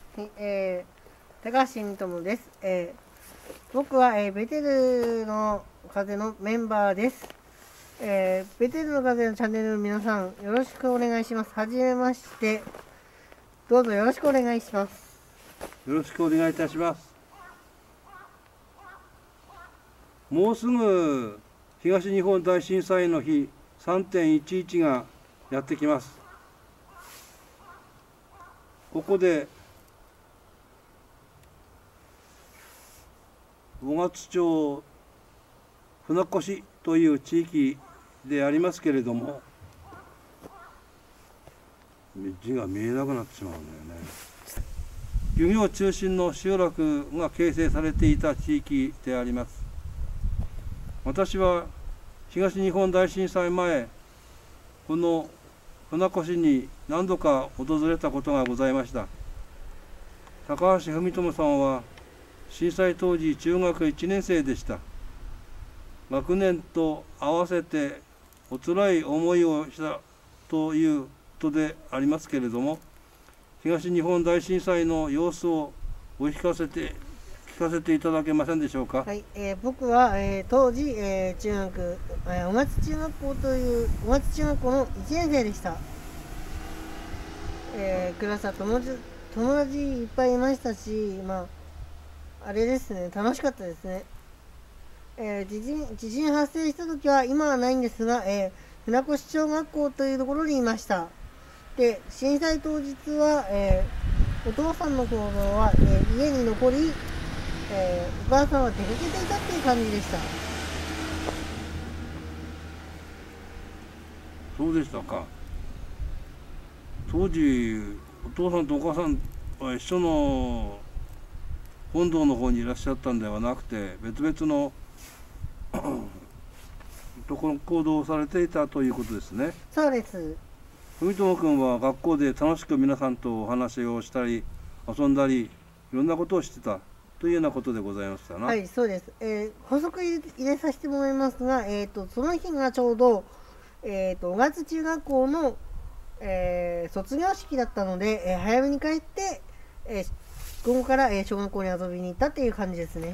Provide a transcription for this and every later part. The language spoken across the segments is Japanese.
高橋美智です。僕は、ベテルの風のメンバーです。ベテルの風のチャンネルの皆さん、よろしくお願いします。はじめまして。どうぞよろしくお願いします。 よろしくお願いいたします。もうすぐ東日本大震災の日 3.11 がやってきます。ここで雄勝町船越という地域でありますけれども、字が見えなくなってしまうんだよね。漁業中心の集落が形成されていた地域であります。私は東日本大震災前、この船越に何度か訪れたことがございました。高橋文智さんは震災当時中学1年生でした。学年と合わせておつらい思いをしたということでありますけれども、東日本大震災の様子を聞かせていただけませんでしょうか。 はい、僕は、当時、中学、雄勝中学校という雄勝中学校の1年生でした。クラスは友達いっぱいいましたし、あれですね、楽しかったですね。地震発生した時は今はないんですが、船越小学校というところにいました。で、震災当日は、お父さんの行動は、家に残り、お母さんは出かけていたっていう感じでした。 そうでしたか。当時お父さんとお母さんは一緒の本堂の方にいらっしゃったんではなくて、別々のところ行動をされていたということですね。 そうです。 文智君は学校で楽しく皆さんとお話をしたり遊んだり、いろんなことをしてたというようなことでございましたな。 はい、そうです。補足入れさせてもらいますが、その日がちょうど、雄勝中学校の、卒業式だったので、早めに帰って、午後から、小学校に遊びに行ったっていう感じですね。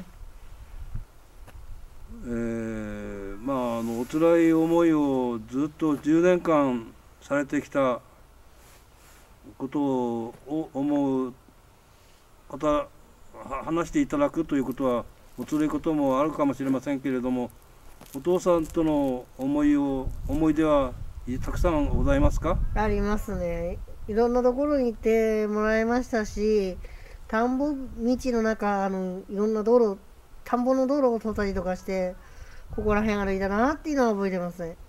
お辛い思いをずっと10年間されてきたことを思う方、話していただくということはお辛いこともあるかもしれませんけれども、お父さんとの思い出はたくさんございますか？ ありますね。いろんなところに行ってもらいましたし、田んぼ道の中、いろんな道路、田んぼの道路を通ったりとかして、ここら辺歩いたなっていうのは覚えてますね。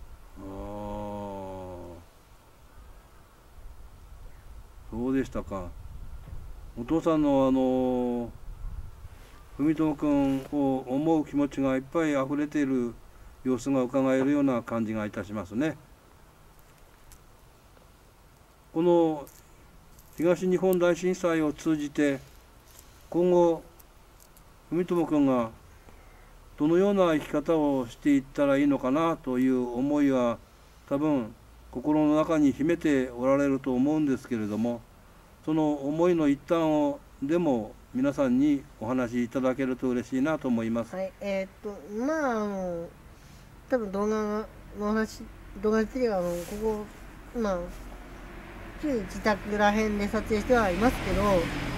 そうでしたか。お父さんの文智君を思う気持ちがいっぱいあふれている様子が伺えるような感じがいたしますね。この東日本大震災を通じて、今後文智君がどのような生き方をしていったらいいのかなという思いは多分心の中に秘めておられると思うんですけれども、その思いの一端をでも皆さんにお話しいただけると嬉しいなと思います。 はい、多分動画についてはここ、旧自宅ら辺で撮影してはいますけど、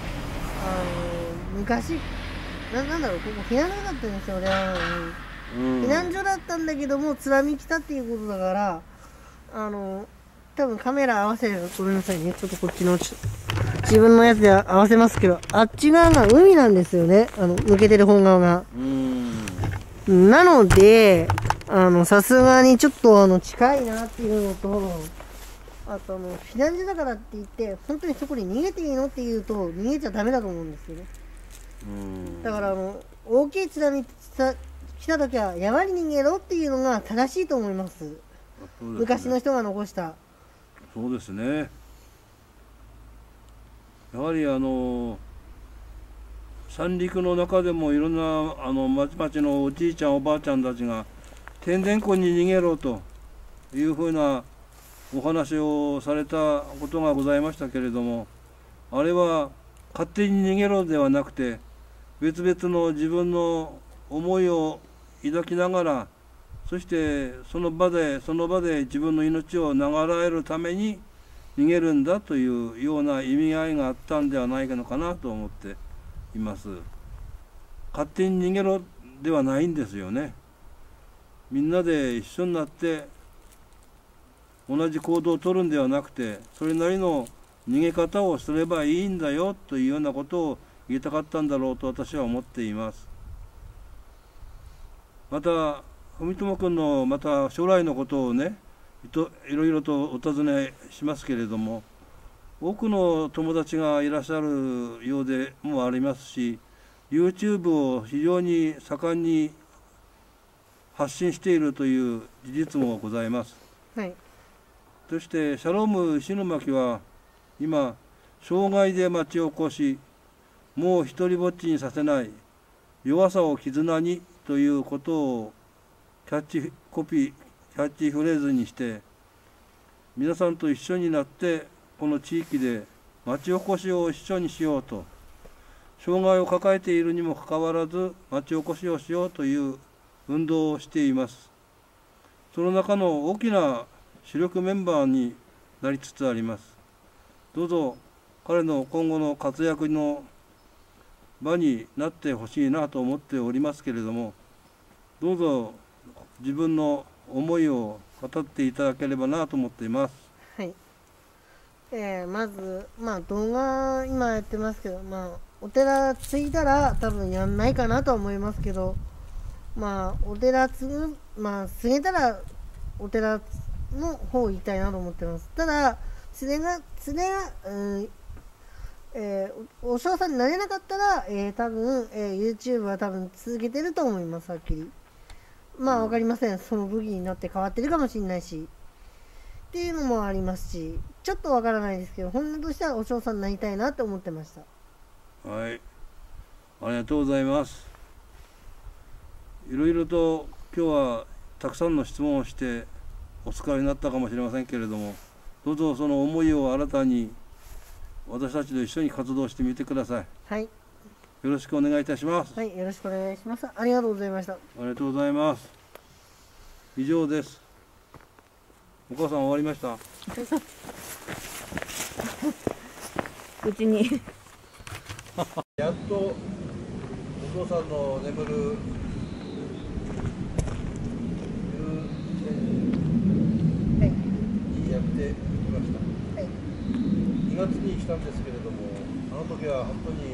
昔、なんだろう、ここ避難所だったんですよね。避難所だったんだけども、津波来たっていうことだから、多分カメラ合わせる、ごめんなさいね、ちょっとこっちの、自分のやつで合わせますけど、あっち側が海なんですよね、抜けてる方側が。なので、さすがにちょっと近いなっていうのと、あと避難所だからって言って、本当にそこに逃げていいのって言うと、逃げちゃダメだと思うんですよね。だから大きい津波来た時は山に逃げろっていうのが正しいと思います。昔の人が残した。 そうですね。やはり三陸の中でもいろんな町々のおじいちゃんおばあちゃんたちが天然湖に逃げろというふうなお話をされたことがございましたけれども、あれは勝手に逃げろではなくて、別々の自分の思いを抱きながら、そしてその場で自分の命を長らえるために逃げるんだというような意味合いがあったんではないのかなと思っています。勝手に逃げろではないんですよね。みんなで一緒になって同じ行動をとるんではなくて、それなりの逃げ方をすればいいんだよというようなことを言いたかったんだろうと私は思っています。また文友君のまた将来のことをね、いろいろとお尋ねしますけれども、多くの友達がいらっしゃるようでもありますし、 YouTube を非常に盛んに発信しているという事実もございます。 はい、 そしてシャローム石巻は今、障害で町おこし、もう一りぼっちにさせない、弱さを絆にということをキャッチフレーズにして、皆さんと一緒になってこの地域で町おこしを一緒にしようと、障害を抱えているにもかかわらず町おこしをしようという運動をしています。その中の大きな主力メンバーになりつつあります。どうぞ彼の今後の活躍の場になってほしいなと思っておりますけれども、どうぞ自分の思いを語っていただければなと思っています。 はい。まず、動画今やってますけど、お寺継いだら多分やんないかなとは思いますけど、お寺継げたらお寺の方行きたいなと思ってます。ただ、それが、お嬢さんになれなかったら、多分、YouTube は多分続けてると思います、はっきり。わかりません。その武器になって変わってるかもしれないし。っていうのもありますし、ちょっとわからないですけど、本音としてはお嬢さんになりたいなと思ってました。 はい。ありがとうございます。いろいろと今日はたくさんの質問をしてお疲れになったかもしれませんけれども、どうぞその思いを新たに私たちと一緒に活動してみてください。 はい。 よろしくお願いいたします。 はい、よろしくお願いします。ありがとうございました。 ありがとうございます。以上です。お母さん終わりました。 うちにやっとお父さんの眠るにやってきました。 はい。 2月に来たんですけれども、あの時は本当に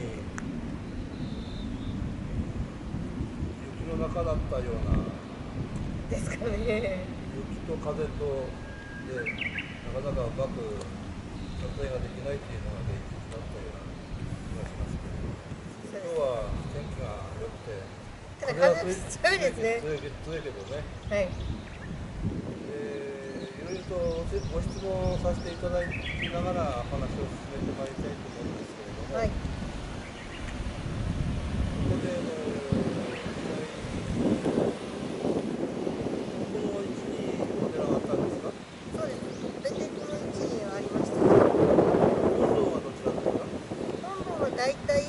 雪の中だったような、 ですかね。 雪と風とでなかなかうまく撮影ができないというのが現実だったような気がしますけど、今日は天気が良くて、 ただ風強いですね。 強いけどね。 はい。 いろいろとご質問させていただきながら話を進めてまいりたいと思うんですけれども、 はい。 ここでこの位置にお寺があったんですか？ そうです。大体この位置にありました。 本堂はどちらですか？ 本堂は大体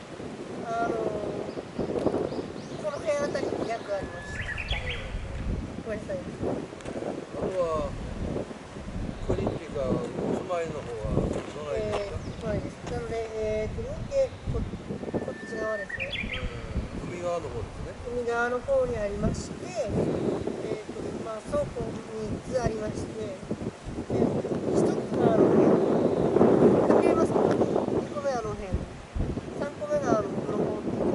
この辺あたりに約ありました。ごめんなさい。 あとはクリニックがお住まいの方はどの辺ですか？ そうです。なので、見てこっち側ですね。 海側の方ですね。 海側の方にありまして、倉庫3つありまして、1つがかけますかね。2個目は辺、3個目が向こうの方っていう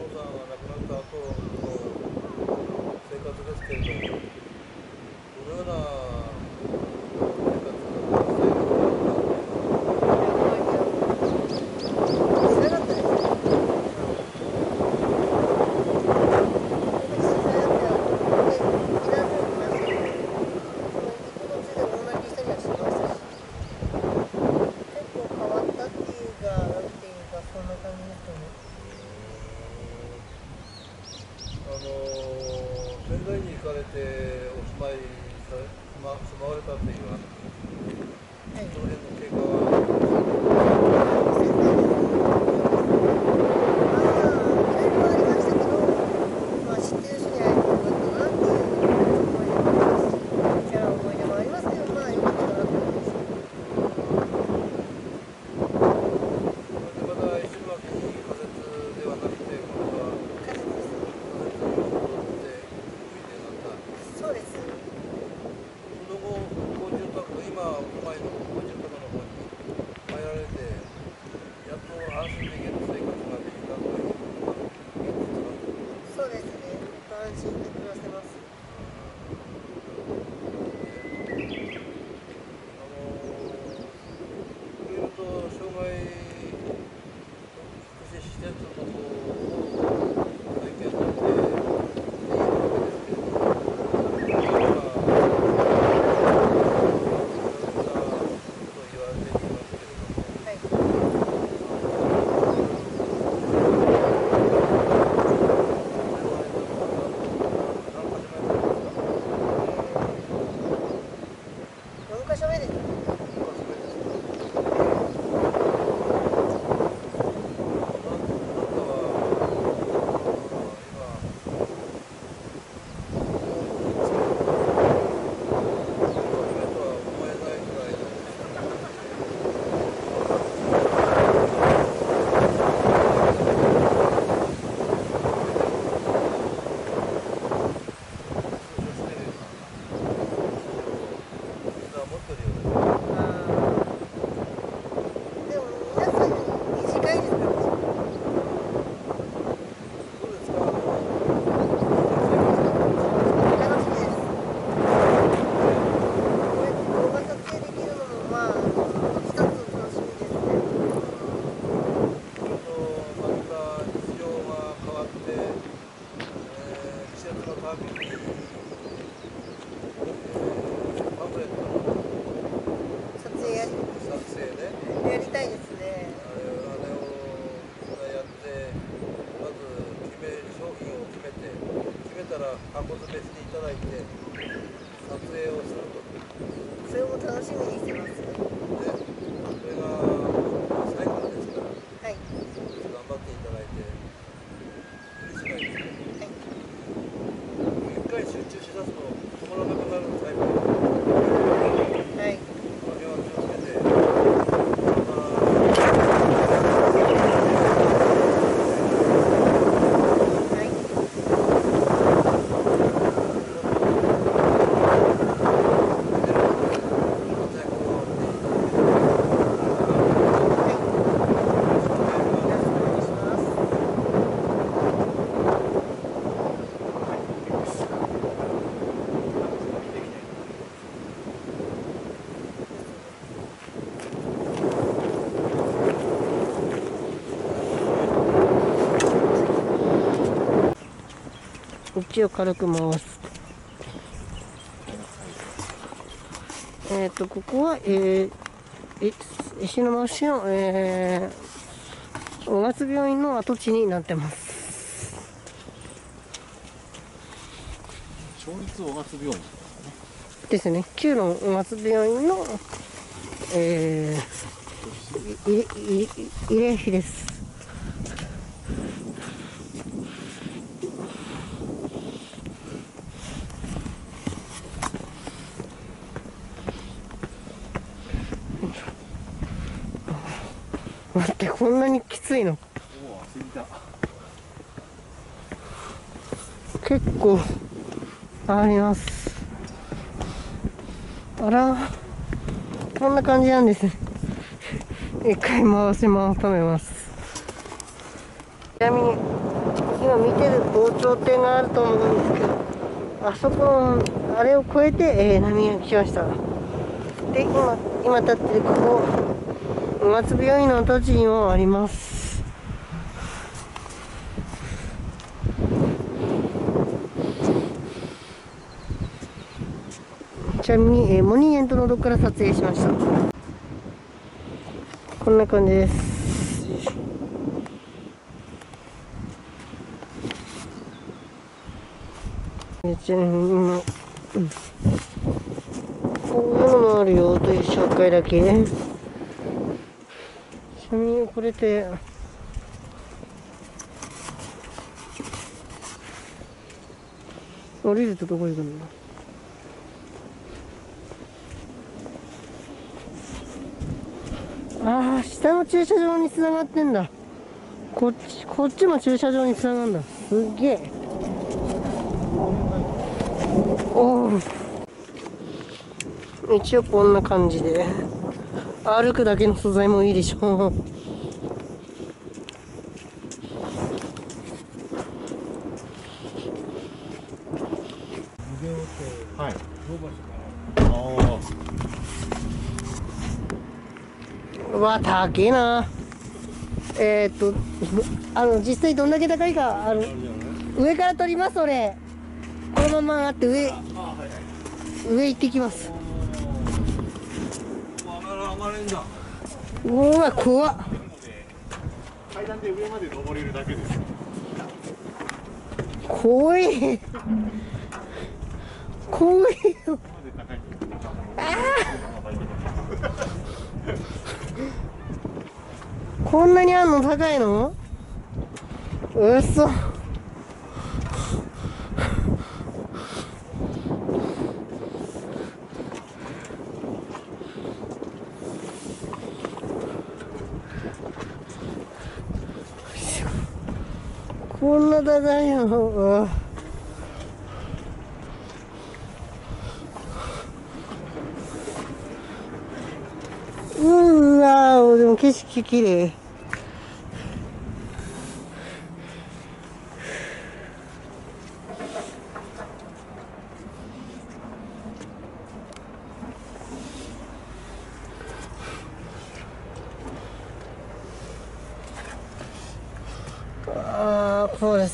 どのような仙台に行かれてお住まい住まわれたっていう話、 はい、 その辺の経過はいろいろありましたけど、知ってる人に会えてよかったなっていう思い出もありますし、キャラ思い出もありますけど、よかったなと思います。 まだ石巻に仮設ではなくて、今度は仮設です。 仮設に戻って福井でなった。 そうです。 その後、ご住宅、今お住まいのご住宅の方に入られて、やっと安心できる生活ができたという現実が。 そうですね。安心で暮らせます。いろいろと障害福祉施設の方を体験されているわけですけれども、今、いろんなことを言われていますけれども、はい。4カ所目です。でも皆さん短いですからね。楽しみです。こうやって動画撮影できるのも一つの楽しみですね。 また日常が変わって、季節のたびに、パンフレットの撮影やりたいですね。 あれをやって、まず商品を決めたら箱詰めしていただいて、撮影をすると。 それも楽しみにしてます。 で、それが最後ですから、 はい。 頑張っていただいて、無理しないで、 はい。 一回集中しだすと止まらなくなるタイプで、 はい。 この辺は気をつけて、 はい。口を軽く回す。ここは、石巻市の、雄勝病院の跡地になってます。 町立雄勝病院ですね。旧の雄勝病院の、慰霊碑です。待って、こんなにきついの？結構あります。あら、こんな感じなんですね。一回回し止めます。ちなみに今見てる防潮堤があると思うんですけど、あそこのあれを越えて、波が来ました。で、今立ってるここ雄勝病院の跡地にもあります。ちなみに、モニュメントのどこから撮影しました。こんな感じです。 今、こういうのもあるよという紹介だけ。ちなみにこれって降りるとどこ行くんだ。ああ、下の駐車場に繋がってんだ。こっちも駐車場に繋がるんだ。すっげえ。おお。一応こんな感じで歩くだけの素材もいいでしょう。 はい。 うわ、高えな。実際どんだけ高いか、上から撮ります。俺このまま上がって上行ってきます。うわ、怖っ。 階段で上まで登れるだけです。 怖い怖いよ。こんなにあんの？高いの？うそ。こんな高いの？うわー、でも景色きれい。ああ、そうです。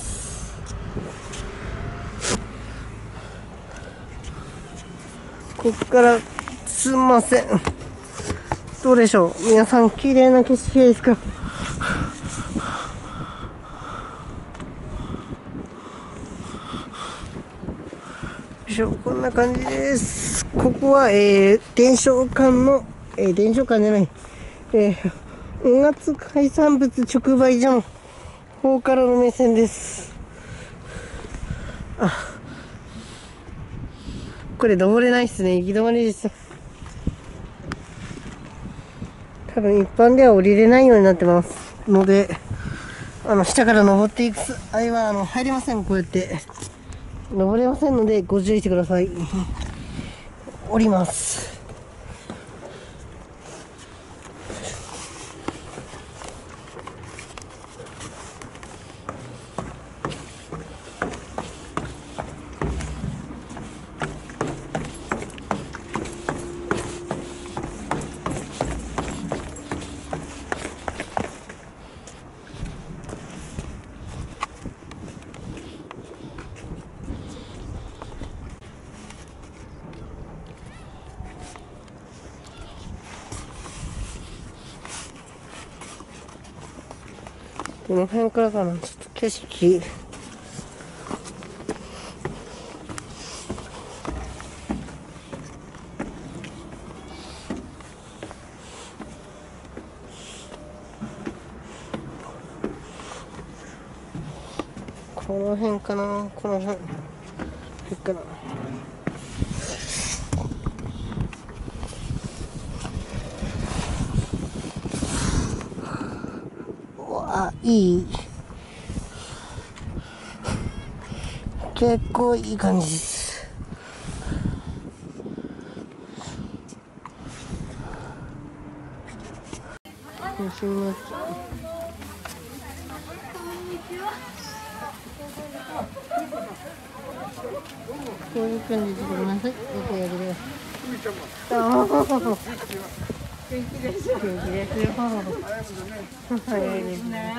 こっからすんません。どうでしょう、皆さん、綺麗な景色ですか？こんな感じです。ここは、伝承館の、伝承館じゃない、音楽海産物直売所の方からの目線です。あ、これ登れないっすね。行き止まりです。多分一般では降りれないようになってますので、下から登っていくあれは入れません。こうやって登れませんのでご注意してください。降ります。この辺からかな、ちょっと景色。この辺かな、この辺かな。あ、いい。結構いい感じです。すみません。こういう感じでごめんなさい。よくやるよ。元気ですよ。元気ですよ。早いですね。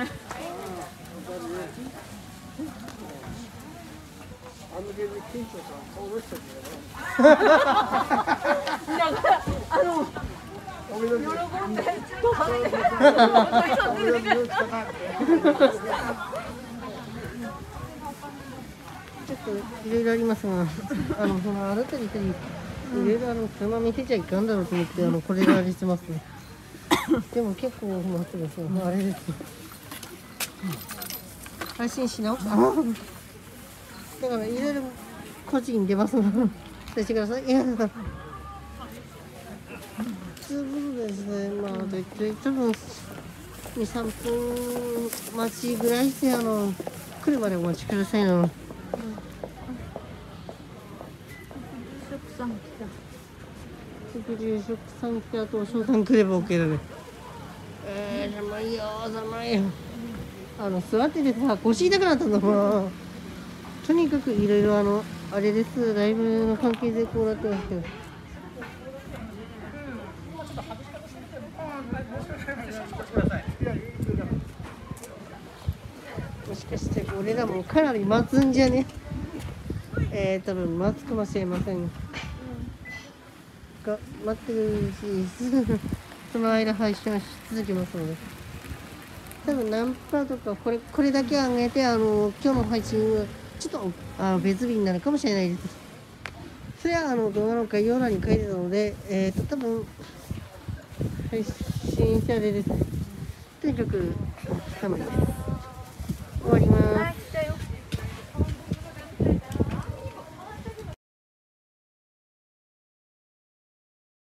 あのゲーム緊張さん顔出したんだよね。だから喜んでといろいろありますが、そのあなたにいろいろそのまま見せちゃいかんだろうと思って、これがあれしてますね。でも結構待ってますよ。あれですよ。配信し直す。だからいろいろ個人に出ますの。出してください。いや、だから。そういうことですね。まあ、だいたい多分2、3分待ちぐらいして、来るまでお待ちくださいな。副住職さん来て、あとお嬢さん来れば OK だね。寒いよ、寒いよ。座っててさ、腰痛くなったんだもん。とにかくいろいろあれです、ライブの関係でこうなってますけど。もしかして俺らもかなり待つんじゃね。多分待つかもしれませんが、待ってるし、その間配信はし続けますので、多分ナンパとかこれだけ上げて、今日の配信はちょっと別日になるかもしれないです。それは動画の概要欄に書いてたので、多分配信してあれです。とにかく寒いです。終わります。